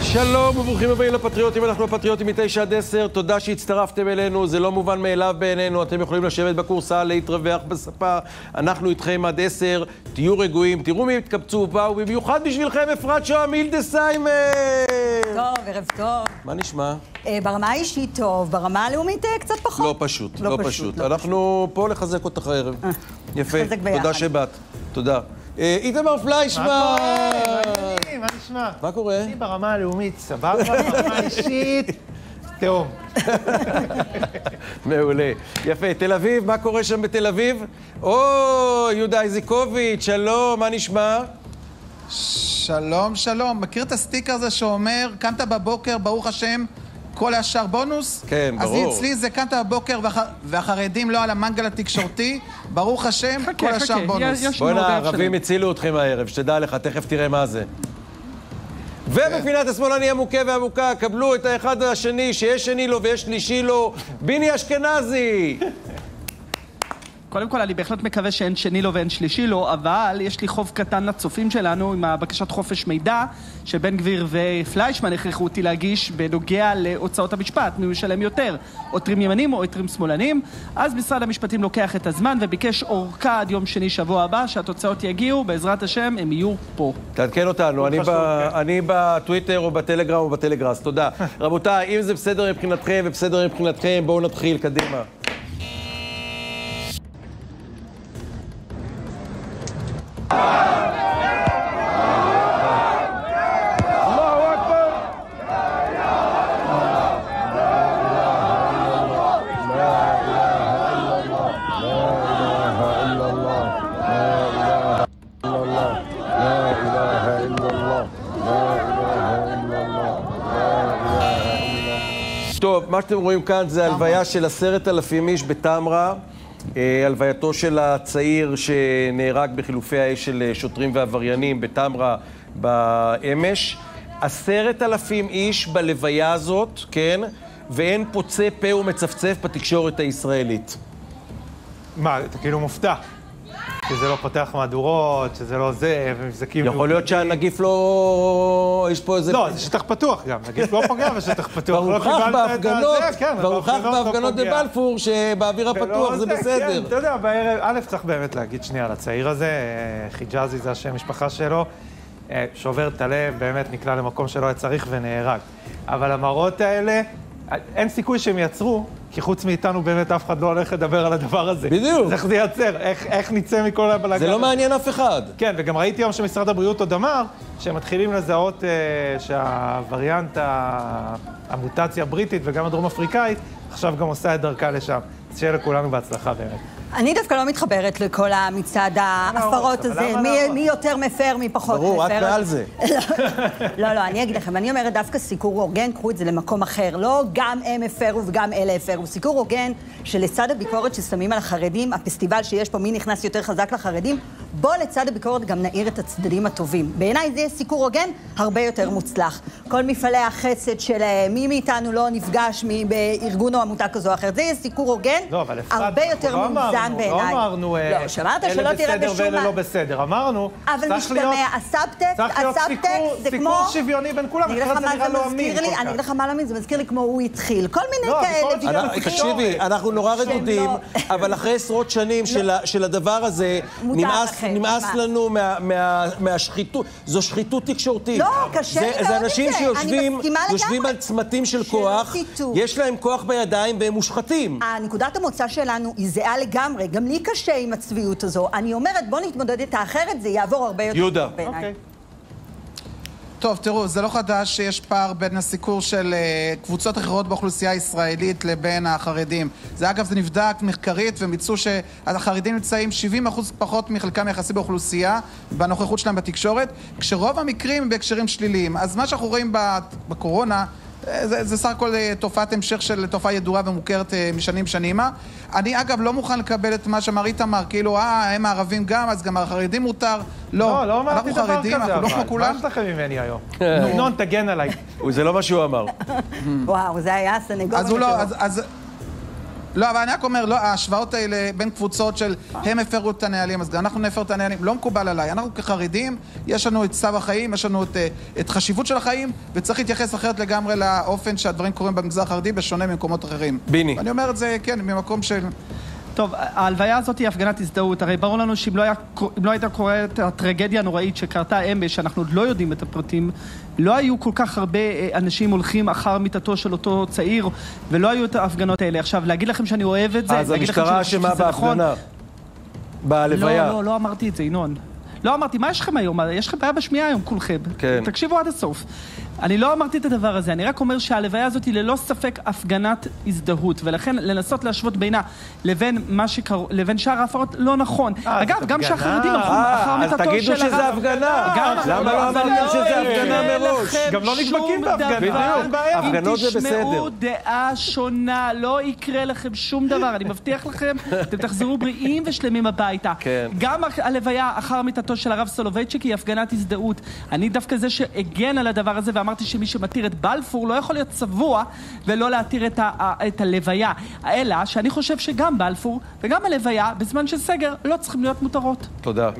שלום וברוכים הבאים לפטריוטים, אנחנו הפטריוטים מ-9 עד 10, תודה שהצטרפתם אלינו, זה לא מובן מאליו בעינינו, אתם יכולים לשבת בקורסה, להתרווח בספה, אנחנו איתכם עד 10, תהיו רגועים, תראו מי התקבצו ובאו, במיוחד בשבילכם אפרת שוהם הילדסהיימר! טוב, ערב טוב. מה נשמע? ברמה האישית טוב, ברמה הלאומית קצת פחות. לא פשוט, לא פשוט. אנחנו פה לחזק אותך הערב. יפה, תודה שבאת, תודה. איתמר פליישמן! מה נשמע? מה קורה? אני ברמה הלאומית, סבבה, ברמה האישית, תאום. מעולה. יפה, תל אביב, מה קורה שם בתל אביב? יהודה איזיקוביץ', שלום, מה נשמע? שלום, שלום. מכיר את הסטיקר הזה שאומר, קמת בבוקר, ברוך השם, כל השאר בונוס? כן, ברור. אז אצלי זה קמת בבוקר והחרדים לא על המנגל התקשורתי, ברוך השם, כל השאר בונוס. בוא'נה, הערבים הצילו אתכם הערב, שתדע לך, תכף תראה מה זה. ובפינת השמאלני המוכה והמוכה, קבלו את האחד והשני, שיש שני לו ויש שלישי לו, ביני אשכנזי! קודם כל, אני בהחלט מקווה שאין שני לו ואין שלישי לו, אבל יש לי חוב קטן לצופים שלנו עם הבקשת חופש מידע שבן גביר ופליישמן הכריחו אותי להגיש בנוגע להוצאות המשפט, מי משלם יותר, עותרים ימנים או עותרים שמאלנים. אז משרד המשפטים לוקח את הזמן וביקש אורכה עד יום שני שבוע הבא, שהתוצאות יגיעו, בעזרת השם הם יהיו פה. תעדכן אותנו, אני בטוויטר או בטלגרם או בטלגראס, תודה. רבותיי, אם זה בסדר מבחינתכם ובסדר מבחינתכם, בואו נתחיל, קדימה. טוב, מה שאתם רואים כאן זה הלוויה של 10,000 איש בטמרה, הלווייתו של הצעיר שנהרג בחילופי האש של שוטרים ועבריינים בטמרה באמש. 10,000 איש בלוויה הזאת, כן, ואין פוצה פה ומצפצף בתקשורת הישראלית. מה, אתה כאילו מופתע? שזה לא פותח מהדורות, שזה לא זה, ומבזקים... יכול להיות שהנגיף לא... יש פה איזה... לא, זה שטח פתוח גם, נגיף לא פוגע בשטח פתוח. ברוכח בהפגנות בבלפור, שבאוויר הפתוח זה בסדר. אתה יודע, בערב, א' צריך באמת להגיד שנייה על הצעיר הזה, חיג'אזי זה השם משפחה שלו, שובר את הלב, באמת נקלע למקום שלא היה צריך ונהרג. אבל המראות האלה, אין סיכוי שהם יצרו, כי חוץ מאיתנו באמת אף אחד לא הולך לדבר על הדבר הזה. בדיוק. אז איך זה ייצר? איך נצא מכל הבלגן? זה לא מעניין אף אחד. כן, וגם ראיתי היום שמשרד הבריאות עוד אמר שהם מתחילים לזהות שהווריאנט, המוטציה הבריטית וגם הדרום אפריקאית, עכשיו גם עושה את דרכה לשם. אז שיהיה לכולנו בהצלחה באמת. אני דווקא לא מתחברת לכל המצעד ההפרות הזה, מי יותר מפר, מי פחות מפר. ברור, את מעל זה. לא, אני אגיד לכם, אני אומרת דווקא סיקור הוגן, קחו את זה למקום אחר. לא גם הם הפרו וגם אלה הפרו. סיקור הוגן שלצד הביקורת ששמים על החרדים, הפסטיבל שיש פה, מי נכנס יותר חזק לחרדים, בוא לצד הביקורת גם נעיר את הצדדים הטובים. בעיניי זה יהיה סיקור הוגן הרבה יותר מוצלח. כל מפעלי החסד שלהם, מי מאיתנו לא נפגש בארגון או עמותה כזו או אחרת, זה יהיה סיקור הוגן הרבה יותר מאוזן בעיניי. לא אמרנו, אלה בסדר ואלה לא בסדר. אמרנו, אבל משתמע, הסאבטקסט זה כמו... סיקור שוויוני בין כולם, אחרת זה נראה לא אמין כל כך. אני אגיד לך מה לא אמין, זה מזכיר לי כמו הוא התחיל. כל מיני כאלה... תקשיבי, אנחנו נורא רדודים, אבל אחרי עשרות שנים של הדבר הזה, נמאס לנו מהשחיתות. זו שחיתות תקשורתית. לא, קשה לי מאוד את זה. זה אנשים שיושבים על צמתים של כוח, יש להם כוח בידיים והם מושחתים. הנקודת המוצא שלנו היא זהה לגמרי, גם לי קשה עם הצביעות הזו. אני אומרת, בוא נתמודד את האחרת, זה יעבור הרבה יותר יהודה. בעיניי. טוב, תראו, זה לא חדש שיש פער בין הסיקור של קבוצות אחרות באוכלוסייה הישראלית לבין החרדים. זה אגב, זה נבדק מחקרית ומצאו שהחרדים נמצאים 70% פחות מחלקם יחסי באוכלוסייה בנוכחות שלהם בתקשורת, כשרוב המקרים הם בהקשרים שליליים. אז מה שאנחנו רואים בקורונה, זה סך הכל תופעת המשך של תופעה ידועה ומוכרת משנים שנימה. אני אגב לא מוכן לקבל את מה שאמר איתמר, כאילו, הם הערבים גם, אז גם החרדים מותר. לא אמרתי דבר כזה, אנחנו לא כמו כולם. מה יש לכם ממני היום? נון, תגן עליי. זה לא מה שהוא אמר. וואו, זה היה הסנגור. אז הוא לא, לא, אבל אני רק אומר, לא, ההשוואות האלה בין קבוצות של הם הפרו את הנהלים, אז אנחנו נפר את הנהלים, לא מקובל עליי. אנחנו כחרדים, יש לנו את צו החיים, יש לנו את חשיבות של החיים, וצריך להתייחס אחרת לגמרי לאופן שהדברים קורים במגזר החרדי, בשונה ממקומות אחרים. ביני. אני אומר את זה, כן, ממקום של... טוב, ההלוויה הזאת היא הפגנת הזדהות. הרי ברור לנו שאם לא הייתה קורית הטרגדיה הנוראית שקרתה אמש, שאנחנו עוד לא יודעים את הפרטים, לא היו כל כך הרבה אנשים הולכים אחר מיטתו של אותו צעיר, ולא היו את ההפגנות האלה. עכשיו, להגיד לכם שאני אוהב את זה, אז המשטרה אשמה בהפגנה, בהלוויה. לא אמרתי את זה, ינון. לא אמרתי, מה יש לכם היום? יש לכם בעיה בשמיעה היום כולכם. כן. תקשיבו עד הסוף. אני לא אמרתי את הדבר הזה, אני רק אומר שההלוויה הזאת היא ללא ספק הפגנת הזדהות, ולכן לנסות להשוות בינה לבין שאר ההפרות לא נכון. אגב, גם שהחרדים הלכו אחר מיטתו של הרב. אז תגידו שזה הפגנה. למה לא אמרתם שזה הפגנה מראש? גם לא נדבקים בהפגנה. הפגנות זה בסדר. אם תשמעו דעה שונה, לא יקרה לכם שום דבר. אני מבטיח לכם, אתם תחזרו בריאים ושלמים הביתה. גם הלוויה אחר מיטתו של הרב סולובייצ'יק היא הפגנת הזדהות. אני דווקא זה שהגן על הדבר הזה אמרתי שמי שמתיר את בלפור לא יכול להיות צבוע ולא להתיר את הלוויה. אלא שאני חושב שגם בלפור וגם הלוויה בזמן של סגר לא צריכים להיות מותרות. תודה.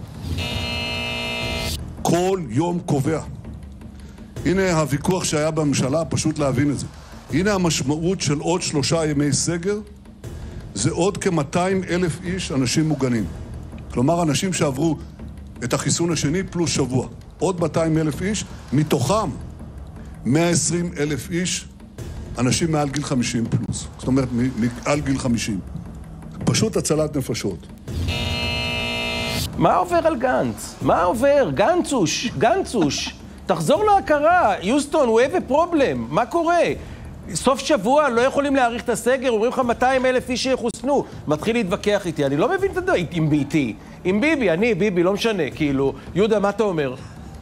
כל יום קובע. הנה הוויכוח שהיה בממשלה, פשוט להבין את זה. הנה המשמעות של עוד 3 ימי סגר, זה עוד כ-200,000 איש אנשים מוגנים. כלומר, אנשים שעברו את החיסון השני פלוס שבוע. עוד 200,000 איש, מתוכם 120,000 איש, אנשים מעל גיל 50 פלוס. זאת אומרת, מעל גיל 50. פשוט הצלת נפשות. מה עובר על גנץ? מה עובר? גנצוש. תחזור להכרה. יוסטון, we have a problem. מה קורה? סוף שבוע לא יכולים להאריך את הסגר, אומרים לך 200,000 איש שיחוסנו. מתחיל להתווכח איתי, אני לא מבין את הדבר, עם ביתי. עם ביבי, לא משנה, כאילו. יהודה, מה אתה אומר?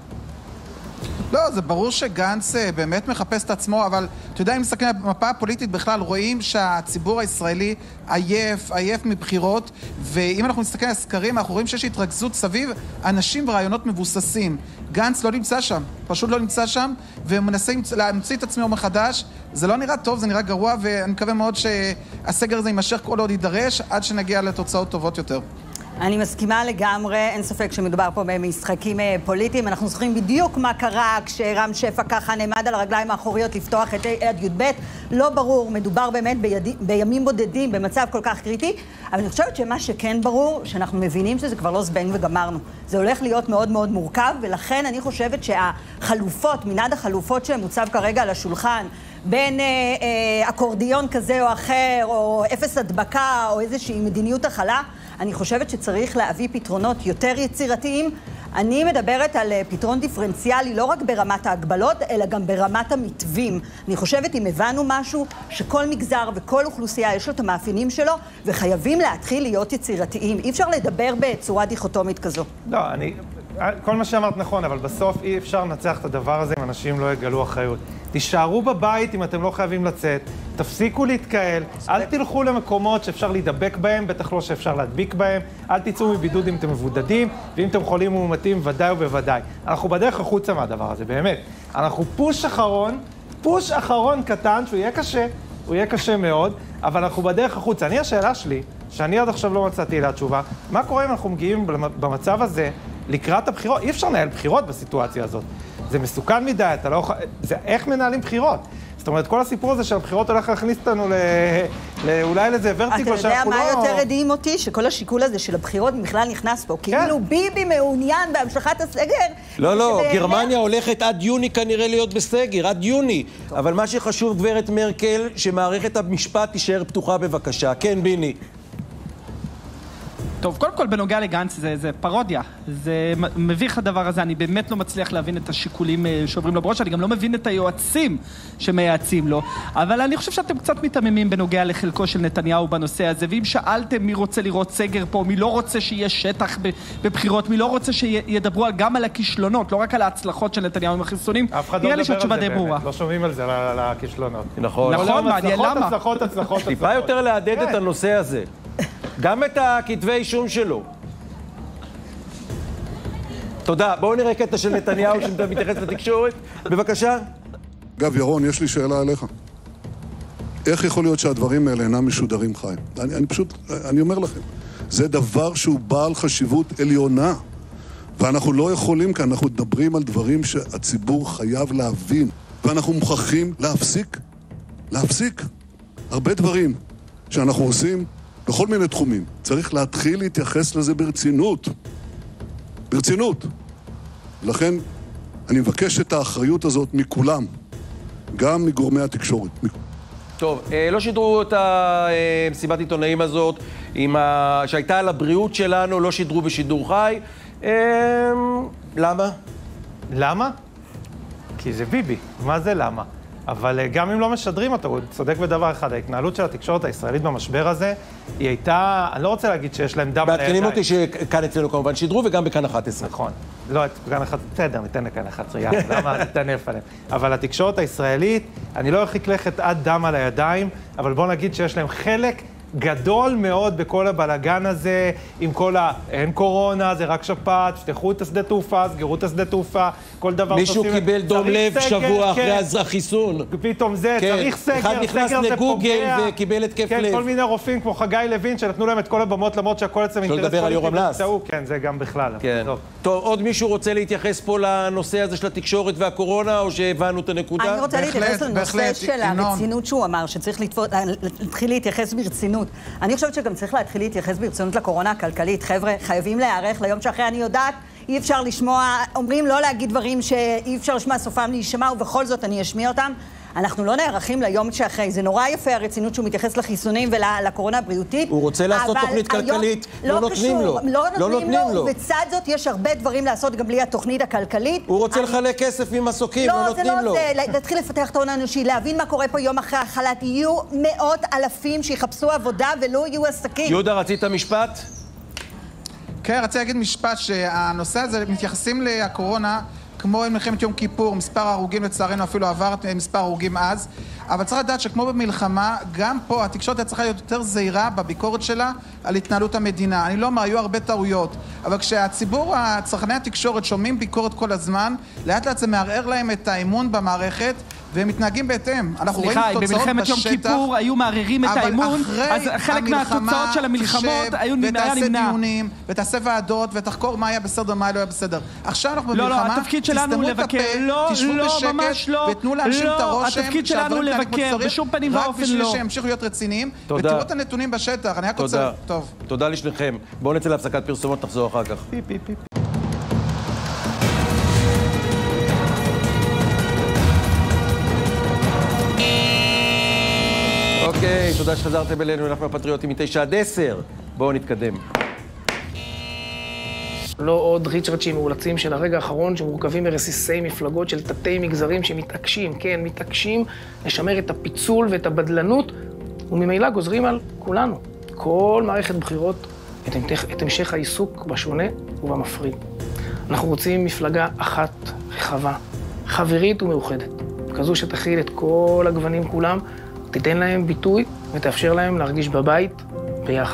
לא, זה ברור שגנץ באמת מחפש את עצמו, אבל אתה יודע, אם מסתכלים על המפה הפוליטית בכלל, רואים שהציבור הישראלי עייף מבחירות, ואם אנחנו נסתכל על סקרים, אנחנו רואים שיש התרכזות סביב אנשים ורעיונות מבוססים. גנץ לא נמצא שם, פשוט לא נמצא שם, ומנסה להמציא את עצמו מחדש. זה לא נראה טוב, זה נראה גרוע, ואני מקווה מאוד שהסגר הזה יימשך כל עוד יידרש, עד שנגיע לתוצאות טובות יותר. אני מסכימה לגמרי, אין ספק שמדובר פה במשחקים פוליטיים. אנחנו זוכרים בדיוק מה קרה כשרם שפע ככה נעמד על הרגליים האחוריות לפתוח את עד י"ב. לא ברור, מדובר באמת בימים בודדים, במצב כל כך קריטי. אבל אני חושבת שמה שכן ברור, שאנחנו מבינים שזה כבר לא זבנג וגמרנו. זה הולך להיות מאוד מאוד מורכב, ולכן אני חושבת שהחלופות, מנעד החלופות שמוצב כרגע על השולחן, בין אקורדיון כזה או אחר, או אפס הדבקה, או איזושהי מדיניות החלה, אני חושבת שצריך להביא פתרונות יותר יצירתיים. אני מדברת על פתרון דיפרנציאלי לא רק ברמת ההגבלות, אלא גם ברמת המתווים. אני חושבת אם הבנו משהו שכל מגזר וכל אוכלוסייה יש לו את המאפיינים שלו, וחייבים להתחיל להיות יצירתיים. אי אפשר לדבר בצורה דיכוטומית כזו. לא, כל מה שאמרת נכון, אבל בסוף אי אפשר לנצח את הדבר הזה אם אנשים לא יגלו אחריות. תישארו בבית אם אתם לא חייבים לצאת, תפסיקו להתקהל, אל תלכו למקומות שאפשר להידבק בהם, בטח לא שאפשר להדביק בהם, אל תצאו מבידוד אם אתם מבודדים, ואם אתם חולים ומומתים, ודאי ובוודאי. אנחנו בדרך החוצה מהדבר הזה, באמת. אנחנו פוש אחרון קטן, שהוא יהיה קשה, הוא יהיה קשה מאוד, אבל אנחנו בדרך החוצה. השאלה שלי, שאני עד עכשיו לא מצאתי לה תשובה, מה קורה אם אנחנו מגיעים במצב הזה לקראת הבחירות? אי אפשר לנהל בחירות בסיטואציה הזאת. זה מסוכן מדי, אתה לא... זה איך מנהלים בחירות? זאת אומרת, כל הסיפור הזה של הבחירות הולך להכניס אותנו אולי לזה ורטיקו שאנחנו לא... אתה יודע מה יותר הדהים אותי? שכל השיקול הזה של הבחירות בכלל נכנס פה. כאילו ביבי מעוניין בהמשכת הסגר. לא, גרמניה הולכת עד יוני כנראה להיות בסגר, עד יוני. אבל מה שחשוב, גברת מרקל, שמערכת המשפט תישאר פתוחה בבקשה. כן, ביני. טוב, קודם כל בנוגע לגנץ זה פרודיה, זה מביך הדבר הזה, אני באמת לא מצליח להבין את השיקולים שעוברים לו בראש, אני גם לא מבין את היועצים שמייעצים לו, אבל אני חושב שאתם קצת מתעממים בנוגע לחלקו של נתניהו בנושא הזה, ואם שאלתם מי רוצה לראות סגר פה, מי לא רוצה שיהיה שטח בבחירות, מי לא רוצה שידברו גם על הכישלונות, לא רק על ההצלחות של נתניהו עם החיסונים, נראה לי שהתשובה די ברורה. לא שומעים על זה, על הכישלונות. נכון, מעניין, למה? הצלחות. טיפה יותר להדד את הנושא הזה. גם את הכתבי אישום שלו. תודה. בואו נראה קטע של נתניהו שמתייחס לתקשורת. בבקשה. אגב, ירון, יש לי שאלה אליך. איך יכול להיות שהדברים האלה אינם משודרים חיים? אני אומר לכם, זה דבר שהוא בעל חשיבות עליונה, ואנחנו לא יכולים כאן, אנחנו מדברים על דברים שהציבור חייב להבין, ואנחנו מוכרחים להפסיק. הרבה דברים שאנחנו עושים בכל מיני תחומים. צריך להתחיל להתייחס לזה ברצינות. ולכן אני מבקש את האחריות הזאת מכולם, גם מגורמי התקשורת. טוב, לא שידרו את המסיבת עיתונאים הזאת שהייתה על הבריאות שלנו, לא שידרו בשידור חי. למה? למה? כי זה ביבי. מה זה למה? אבל גם אם לא משדרים אותו, הוא צודק בדבר אחד. ההתנהלות של התקשורת הישראלית במשבר הזה, היא הייתה, אני לא רוצה להגיד שיש להם דם על הידיים. מעדכנים אותי שכאן אצלנו כמובן שידרו וגם בכאן 11. נכון. לא, בכאן 11, בסדר, ניתן לכאן 11, למה נתנף עליהם. אבל התקשורת הישראלית, אני לא ארחיק לכת עד דם על הידיים, אבל בוא נגיד שיש להם חלק גדול מאוד בכל הבלגן הזה, עם כל אין קורונה, זה רק שפעת, שטחו את השדה תעופה, סגרו את השדה תעופה, כל דבר... מישהו קיבל דום לב שבוע אחרי החיסון. פתאום זה, צריך סגר, אחד נכנס לגוגל וקיבל התקף לב. כן, כל מיני רופאים כמו חגי לוין, שנתנו להם את כל הבמות, למרות שהכל אצלם אינטרס לדבר על יורם לס. כן, זה גם בכלל. טוב, עוד מישהו רוצה להתייחס פה לנושא הזה של התקשורת והקורונה, או שהבנו את הנקודה? אני רוצה להתייחס לנושא של הרצינות שהוא אמר, שצריך להתחיל להתייחס ברצינות. אני חושבת שגם צריך להתחיל להתייחס ברצינות לקורונה הכלכלית. חבר'ה, חייבים להיערך ליום שאחרי. אני יודעת, אי אפשר לשמוע, אומרים לא להגיד דברים שאי אפשר לשמוע סופם להישמע, ובכל זאת אני אשמיע אותם. אנחנו לא נערכים ליום שאחרי. זה נורא יפה הרצינות שהוא מתייחס לחיסונים ולקורונה הבריאותית. הוא רוצה לעשות תוכנית כלכלית, לא נותנים לו. לא נותנים לו, ובצד זאת יש הרבה דברים לעשות גם בלי התוכנית הכלכלית. הוא רוצה לחלק כסף ממסוקים, לא נותנים לו. לא, זה לא זה. להתחיל לפתח את ההון האנושי, להבין מה קורה פה יום אחרי החל"ת. יהיו מאות אלפים שיחפשו עבודה ולא יהיו עסקים. יהודה, רצית משפט? כן, רציתי להגיד משפט שהנושא הזה, מתייחסים לקורונה כמו עם מלחמת יום כיפור, מספר ההרוגים לצערנו אפילו עבר את מספר ההרוגים אז, אבל צריך לדעת שכמו במלחמה, גם פה התקשורת צריכה להיות יותר זהירה בביקורת שלה על התנהלות המדינה. אני לא אומר, היו הרבה טעויות, אבל כשהציבור, צרכני התקשורת שומעים ביקורת כל הזמן, לאט לאט זה מערער להם את האמון במערכת, והם מתנהגים בהתאם. אנחנו רואים תוצאות בשטח. במלחמת יום כיפור היו מערערים את האמון, אז חלק מהתוצאות של המלחמות היו נמנע. ותעשה דיונים, ותעשה ועדות, ותחקור מה היה בסדר, מה לא היה בסדר. עכשיו אנחנו במלחמה, תסתמו את הפה, תשבו בשקט, ותנו לאנשים את הרושם, התפקיד שלנו לבקר, בשום פנים ואופן לא. רק בשביל שימשיכו להיות רציניים, ותראו את הנתונים בשטח. אני רק רוצה... טוב. תודה לשניכם. בואו נצא להפסקת פרסומות, נחזור אחר כך. אוקיי, תודה שחזרתם אלינו, אנחנו הפטריוטים מ-9 עד 10. בואו נתקדם. לא עוד ריצ'רצ'ים מאולצים של הרגע האחרון שמורכבים מרסיסי מפלגות של תתי מגזרים שמתעקשים, כן, מתעקשים לשמר את הפיצול ואת הבדלנות, וממילא גוזרים על כולנו, כל מערכת בחירות, את המשך העיסוק בשונה ובמפריד. אנחנו רוצים מפלגה אחת רחבה, חברית ומאוחדת, כזו שתכיל את כל הגוונים כולם, תיתן להם ביטוי ותאפשר להם להרגיש בבית ביחד.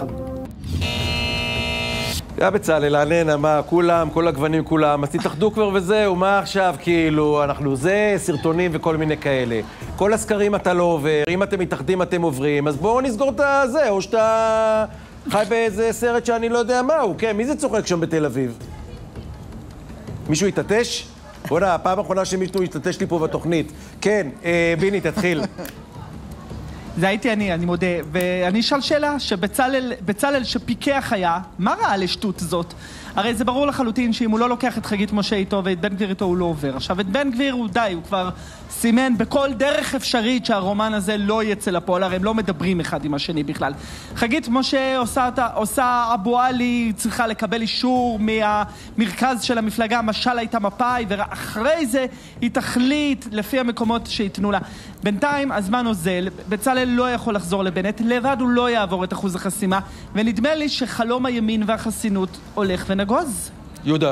יא בצלאל, עננה, מה, כולם, כל הגוונים כולם, אז תתאחדו כבר וזהו, מה עכשיו, כאילו, אנחנו זה, סרטונים וכל מיני כאלה. כל הסקרים אתה לא עובר, אם אתם מתאחדים אתם עוברים, אז בואו נסגור את זה, או שאתה חי באיזה סרט שאני לא יודע מהו, כן, מי זה צוחק שם בתל אביב? מישהו יתעטש? בוא'נה, הפעם האחרונה שמישהו יתעטש לי פה בתוכנית. כן, ביני, תתחיל. זה הייתי אני מודה, ואני אשאל שאלה שבצלאל שפיקח היה, מה ראה לשטות זאת? הרי זה ברור לחלוטין שאם הוא לא לוקח את חגית משה איתו ואת בן גביר איתו הוא לא עובר. עכשיו, את בן גביר הוא די, הוא כבר סימן בכל דרך אפשרית שהרומן הזה לא יצא לפועל, הרי הם לא מדברים אחד עם השני בכלל. חגית משה עושה אבו עלי, צריכה לקבל אישור מהמרכז של המפלגה, משל הייתה מפאי, ואחרי זה היא תחליט לפי המקומות שיתנו לה. בינתיים הזמן עוזל, בצלאל לא יכול לחזור לבנט, לבד הוא לא יעבור את אחוז החסימה, ונדמה לי שחלום הימין והחסינות הולך ונגוז. יהודה.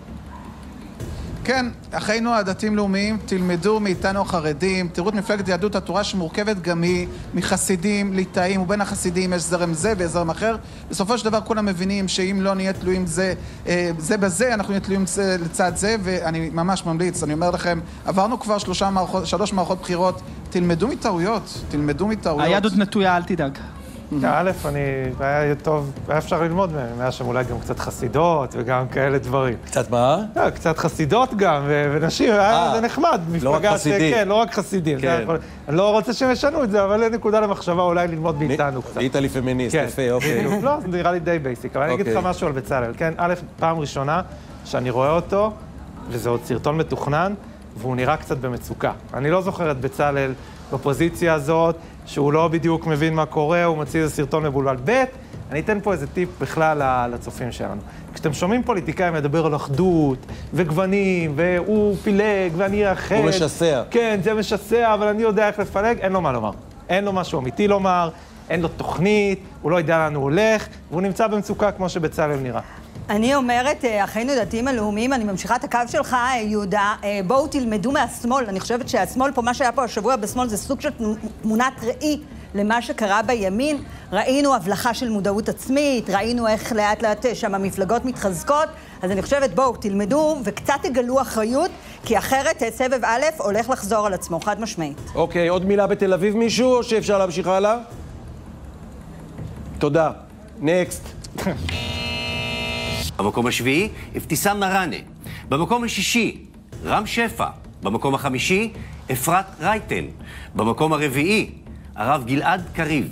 כן, אחינו הדתיים לאומיים, תלמדו מאיתנו החרדים, תראו את מפלגת יהדות התורה שמורכבת גם היא מחסידים, ליטאים, ובין החסידים יש זרם זה וזרם אחר. בסופו של דבר כולם מבינים שאם לא נהיה תלויים זה בזה, אנחנו נהיה תלויים לצד זה, ואני ממש ממליץ, אני אומר לכם, עברנו כבר 3 מערכות בחירות תלמדו מטעויות, תלמדו מטעויות. היד עוד נטויה, אל תדאג. א', היה טוב, היה אפשר ללמוד מהם, היה שם אולי גם קצת חסידות וגם כאלה דברים. קצת מה? קצת חסידות גם, ונשים, זה נחמד. לא רק חסידים. כן, לא רק חסידים. אני לא רוצה שהם ישנו את זה, אבל אין נקודה למחשבה אולי ללמוד מאיתנו קצת. נהיית לי פמיניסט, יפה, אוקיי. לא, זה נראה לי די בייסיק, אבל אני אגיד לך משהו על בצלאל, כן? א', פעם ראשונה שאני רואה אותו, וזה עוד סרטון מתוכנן, והוא נראה קצת במצוקה. אני לא זוכר את בצלאל בפוזיציה הזאת, שהוא לא בדיוק מבין מה קורה, הוא מוציא איזה סרטון מבולבל. ב', אני אתן פה איזה טיפ בכלל לצופים שלנו. כשאתם שומעים פוליטיקאים מדבר על אחדות, וגוונים, והוא פילג, ואני אחר. הוא משסע. כן, זה משסע, אבל אני יודע איך לפלג, אין לו מה לומר. אין לו משהו אמיתי לומר, אין לו תוכנית, הוא לא יודע לאן הוא הולך, והוא נמצא במצוקה כמו שבצלאל נראה. אני אומרת, אחינו דתיים הלאומיים, אני ממשיכה את הקו שלך, יהודה, בואו תלמדו מהשמאל. אני חושבת שהשמאל פה, מה שהיה פה השבוע בשמאל, זה סוג של תמונת ראי למה שקרה בימין. ראינו הבלחה של מודעות עצמית, ראינו איך לאט לאט שם המפלגות מתחזקות, אז אני חושבת, בואו תלמדו וקצת תגלו אחריות, כי אחרת סבב א' הולך לחזור על עצמו, חד משמעית. אוקיי, עוד מילה בתל אביב מישהו, או שאפשר להמשיך הלאה? תודה. נקסט. במקום השביעי, אבתיסאם מראענה. במקום השישי, רם שפע. במקום החמישי, אפרת רייטן. במקום הרביעי, הרב גלעד קריב.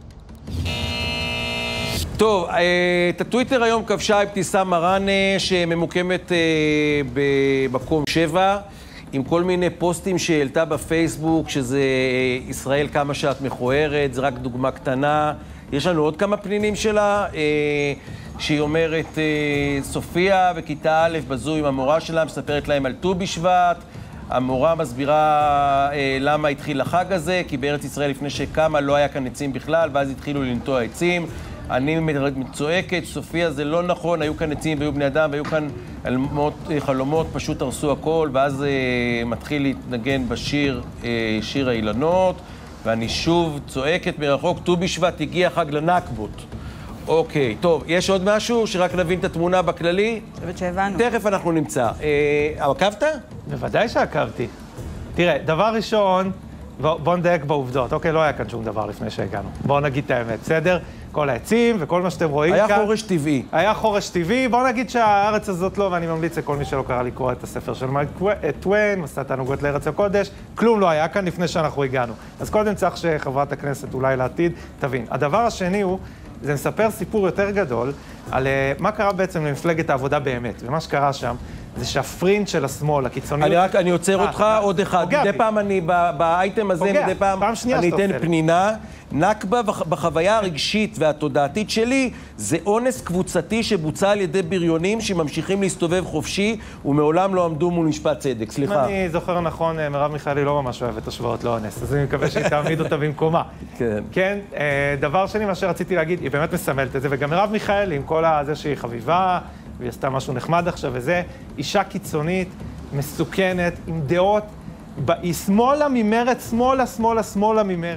טוב, את הטוויטר היום כבשה אבתיסאם מראענה, שממוקמת במקום 7, עם כל מיני פוסטים שהעלתה בפייסבוק, שזה ישראל כמה שאת מכוערת, זה רק דוגמה קטנה. יש לנו עוד כמה פנינים שלה, שהיא אומרת, סופיה וכיתה א' בזו עם המורה שלה, מספרת להם על ט"ו בשבט. המורה מסבירה למה התחיל החג הזה, כי בארץ ישראל לפני שקמה לא היה כאן עצים בכלל, ואז התחילו לנטוע עצים. אני צועקת, סופיה, זה לא נכון, היו כאן עצים והיו בני אדם, והיו כאן חלומות, פשוט הרסו הכל, ואז מתחיל להתנגן בשיר, שיר האילנות, ואני שוב צועקת מרחוק, ט"ו בשבט הגיע חג לנכבות. אוקיי, טוב, יש עוד משהו שרק נבין את התמונה בכללי? אני חושבת שהבנו. תכף אנחנו נמצא. עקבת? בוודאי שעקבתי. תראה, דבר ראשון, בוא נדייק בעובדות. אוקיי, לא היה כאן שום דבר לפני שהגענו. בואו נגיד את האמת, בסדר? כל העצים וכל מה שאתם רואים כאן. היה חורש טבעי. היה חורש טבעי. בואו נגיד שהארץ הזאת לא, ואני ממליץ לכל מי שלא קרא לקרוא את הספר של מייק טוויין, מסע תענוגות לארץ הקודש. כלום לא היה כאן לפני שאנחנו הגענו. אז קודם צריך שחברת הכנסת אולי לעתיד תבין. הדבר השני הוא, זה מספר סיפור יותר גדול על מה קרה בעצם למפלגת העבודה באמת. ומה שקרה שם זה שהפרינט של השמאל, הקיצוניות... אני עוצר אותך עוד אחד. מדי פעם אני, באייטם הזה, מדי פעם אני אתן פנינה. נכבה בחוויה הרגשית והתודעתית שלי זה אונס קבוצתי שבוצע על ידי בריונים שממשיכים להסתובב חופשי ומעולם לא עמדו מול משפט צדק. סליחה. אם אני זוכר נכון, מרב מיכאלי לא ממש אוהבת השוואות לאונס, אז אני מקווה שהיא תעמיד אותה במקומה. כן. כן, דבר שני, מה שרציתי להגיד, היא באמת מסמלת את זה, וגם מרב מיכאלי, עם כל זה שהיא חביבה, והיא עשתה משהו נחמד עכשיו וזה, אישה קיצונית, מסוכנת, עם דעות, היא שמאלה ממרץ, שמאלה ממרץ.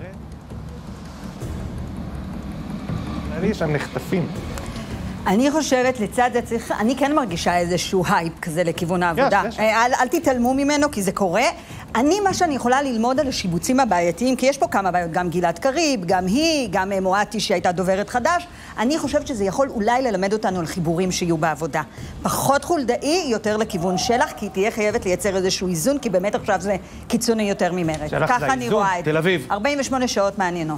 שם נחטפים. אני חושבת, לצד זה צריך, אני כן מרגישה איזשהו הייפ כזה לכיוון העבודה. אל תתעלמו ממנו, כי זה קורה. מה שאני יכולה ללמוד על השיבוצים הבעייתיים, כי יש פה כמה בעיות, גם גלעד קריב, גם היא, גם מואטי שהייתה דוברת חדש, אני חושבת שזה יכול אולי ללמד אותנו על חיבורים שיהיו בעבודה. פחות חולדאי, יותר לכיוון שלך, כי תהיה חייבת לייצר איזשהו איזון, כי באמת עכשיו זה קיצוני יותר ממרד. ככה אני רואה את זה. תל אביב. 48 שעות מעניינות.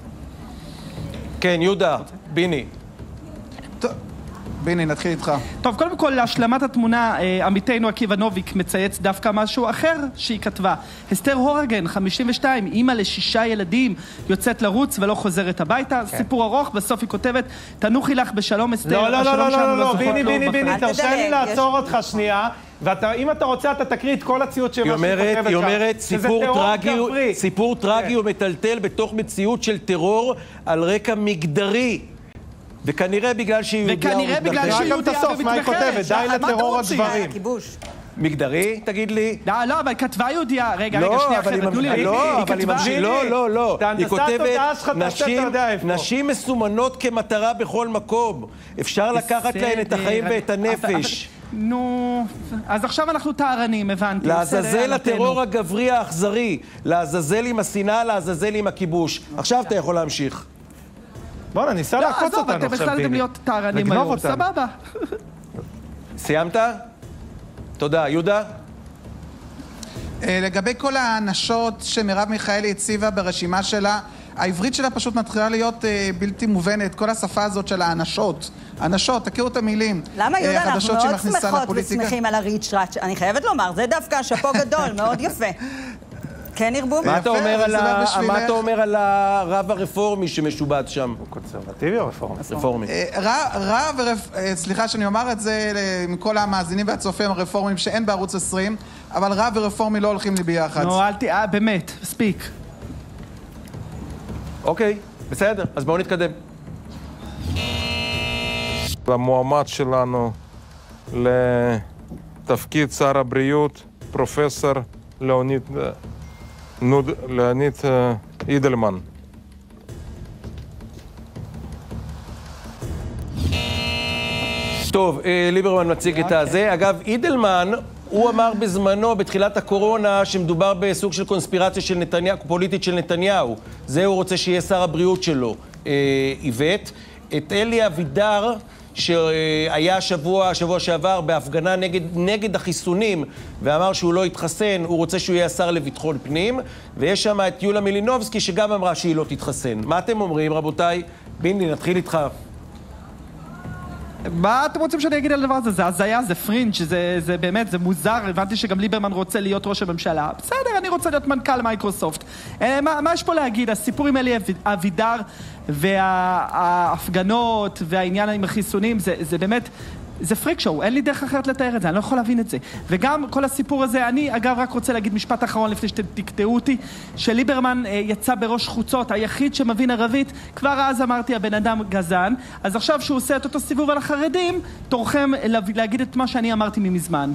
כן, יהודה, ביני. ביני, נתחיל איתך. טוב, קודם כל, להשלמת התמונה, עמיתנו עקיבא נוביק מצייץ דווקא משהו אחר שהיא כתבה. אסתר הורגן, 52, אימא ל6 ילדים, יוצאת לרוץ ולא חוזרת הביתה. סיפור ארוך, בסוף היא כותבת, תנוחי לך בשלום אסתר. לא, ביני, תרשה לי לעצור אותך שנייה. ואם אתה רוצה, אתה תקריא את כל הציוט שמה שהיא כותבת שם. היא אומרת, סיפור טרגי ומטלטל בתוך מציאות של טרור על רקע מגדרי. וכנראה בגלל שהיא יהודיה ומתנחלת. מה היא כותבת? די לטרור הדברים. מגדרי, תגיד לי. לא, אבל כתבה יהודיה. רגע, שנייה, תנו לי. לא. היא כותבת, נשים מסומנות כמטרה בכל מקום. אפשר לקחת להן את החיים ואת הנפש. נו, אז עכשיו אנחנו טהרנים, הבנתי. לעזאזל הטרור הגברי האכזרי, לעזאזל עם השנאה, לעזאזל עם הכיבוש. עכשיו אתה יכול להמשיך. בוא'נה, ניסה לעקוץ אותנו עכשיו, אתם החלטתם להיות טהרנים היום, סבבה. סיימת? תודה. יהודה? לגבי כל האנשות שמרב מיכאלי הציבה ברשימה שלה, העברית שלה פשוט מתחילה להיות בלתי מובנת, כל השפה הזאת של האנשות. אנשות, תכירו את המילים. למה יהודה, אנחנו מאוד שמחות ושמחים על הריצ'ראץ'. אני חייבת לומר, זה דווקא שפו גדול, מאוד יפה. כן ירבו? מה אתה אומר על הרב הרפורמי שמשובד שם? הוא קונסרבטיבי או רפורמי? רפורמי. סליחה שאני אומר את זה מכל המאזינים והצופים הרפורמים שאין בערוץ 20, אבל רב ורפורמי לא הולכים לי ביחד. נו, באמת, ספיק. אוקיי, בסדר, אז בואו נתקדם. המועמד שלנו לתפקיד שר הבריאות, פרופסור ליאוניד אידלמן. טוב, ליברמן מציג את הזה. אגב, אידלמן, הוא אמר בזמנו, בתחילת הקורונה, שמדובר בסוג של קונספירציה של נתניהו, פוליטית של נתניהו. זה הוא רוצה שיהיה שר הבריאות שלו, איווט. את אלי אבידר, שהיה שבוע שעבר בהפגנה נגד החיסונים, ואמר שהוא לא יתחסן, הוא רוצה שהוא יהיה השר לביטחון פנים, ויש שם את יוליה מלינובסקי, שגם אמרה שהיא לא תתחסן. מה אתם אומרים, רבותיי? ביני, נתחיל איתך. מה אתם רוצים שאני אגיד על הדבר הזה? זה הזיה, זה פרינג', זה באמת, זה מוזר. הבנתי שגם ליברמן רוצה להיות ראש הממשלה. בסדר, אני רוצה להיות מנכ"ל מייקרוסופט. מה יש פה להגיד? הסיפור עם אלי אבידר וההפגנות והעניין עם החיסונים, זה באמת, זה פריק שואו, אין לי דרך אחרת לתאר את זה, אני לא יכול להבין את זה. וגם כל הסיפור הזה, אני אגב רק רוצה להגיד משפט אחרון לפני שאתם תקטעו אותי, שליברמן יצא בראש חוצות, היחיד שמבין ערבית, כבר אז אמרתי הבן אדם גזען, אז עכשיו שהוא עושה את אותו סיבוב על החרדים, תורכם להגיד את מה שאני אמרתי ממזמן.